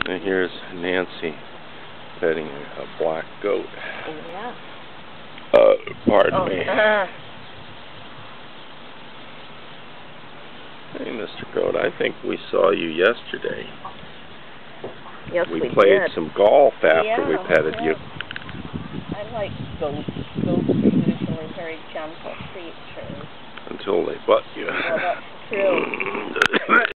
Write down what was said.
And here's Nancy petting a black goat. Yeah. Pardon me. Hey, Mr. Goat, I think we saw you yesterday. Yes, we played did. some golf after we petted you. I like goats. Goats are usually very gentle creatures. Until they butt you. Well, that's true.